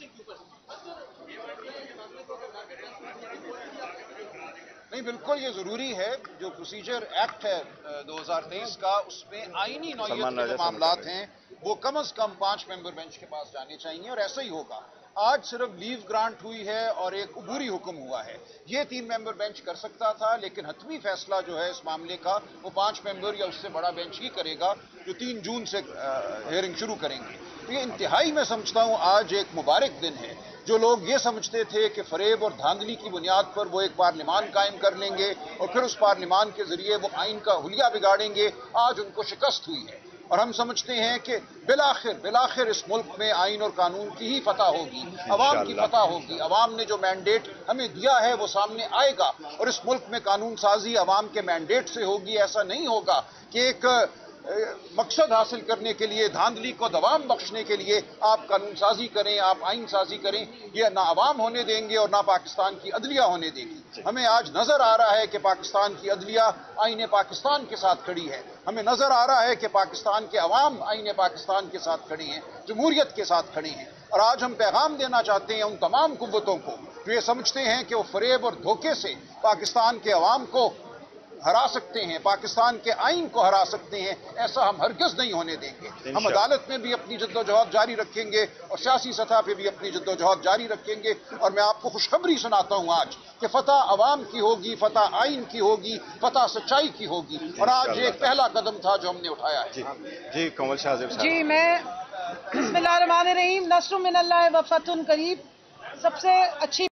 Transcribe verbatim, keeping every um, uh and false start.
نہیں بالکل یہ ضروری ہے. جو پروسیجر ایکٹ ہے دو ہزار تیئیس کا اس میں آئینی نوعیت کے جو معاملات ہیں وہ کم از کم پانچ ممبر بینچ کے پاس جانے چاہیے اور ایسا ہی ہوگا. آج صرف لیو گرانٹ ہوئی ہے اور ایک عبوری حکم ہوا ہے. یہ تین ممبر بینچ کر سکتا تھا لیکن حتمی فیصلہ جو ہے اس معاملے کا وہ پانچ ممبر یا اس سے بڑا بینچ ہی کرے گا جو تین جون سے ہیئرنگ شروع کریں گے. تو یہ انتہائی میں سمجھتا ہوں آج ایک مبارک دن ہے. جو لوگ یہ سمجھتے تھے کہ فریب اور دھاندلی کی بنیاد پر وہ ایک پارلیمان قائم کر لیں گے اور پھر اس پارلیمان کے ذریعے وہ آئین کا حلیہ بگاڑیں گے، آج ان کو شکست ہوئی ہے. اور ہم سمجھتے ہیں کہ بالآخر بالآخر اس ملک میں آئین اور قانون کی ہی فتح ہوگی، عوام کی فتح ہوگی. عوام نے جو مینڈیٹ ہمیں دیا ہے وہ سامنے آئے گا اور اس ملک میں قانون سازی عوام کے مینڈیٹ سے ہوگی. ایسا نہیں ہوگا کہ ایک مقصد حاصل کرنے کے لیے، دھاندلی کو دوام بخشنے کے لیے آپ قانون سازی کریں، آپ آئین سازی کریں. یہ نہ عوام ہونے دیں گے اور نہ پاکستان کی عدلیہ ہونے دے گی. ہمیں آج نظر آ رہا ہے کہ پاکستان کی عدلیہ آئین پاکستان کے ساتھ کھڑی ہے. ہمیں نظر آ رہا ہے کہ پاکستان کے عوام آئین پاکستان کے ساتھ کھڑی ہیں، جمہوریت کے ساتھ کھڑی ہیں. اور آج ہم پیغام دینا چاہتے ہیں ان تمام قوتوں کو جو یہ سمجھتے ہیں کہ وہ فریب اور دھوکے سے پاکستان کے عوام کو ہرا سکتے ہیں، پاکستان کے آئین کو ہرا سکتے ہیں. ایسا ہم ہرگز نہیں ہونے دیں گے. ہم عدالت میں بھی اپنی جد و جہد جاری رکھیں گے اور سیاسی سطح پہ بھی اپنی جد و جہد جاری رکھیں گے. اور میں آپ کو خوشخبری سناتا ہوں آج کہ فتح عوام کی ہوگی، فتح آئین کی ہوگی، فتح سچائی کی ہوگی. اور آج ایک پہلا قدم تھا جو ہم نے اٹھایا ہے. جی کمل شاہ صاحب. جی میں بسم اللہ الرحمن الرحیم. نصر من اللہ و فتح قریب. سب سے اچھی